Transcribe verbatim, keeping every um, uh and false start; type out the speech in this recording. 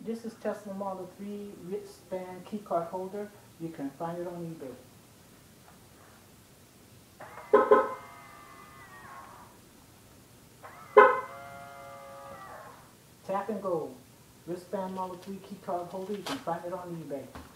This is Tesla Model three wristband keycard holder. You can find it on eBay. Tap and go. Wristband Model three keycard holder. You can find it on eBay.